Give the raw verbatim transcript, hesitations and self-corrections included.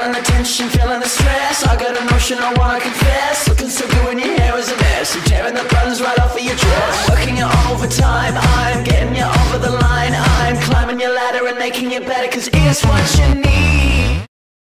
Feeling the tension, feeling the stress. I got a notion I wanna confess. Looking so good when your hair is a mess. You're tearing the buttons right off of your dress. Working it overtime, I'm getting you over the line. I'm climbing your ladder and making it better, cause it's what you need.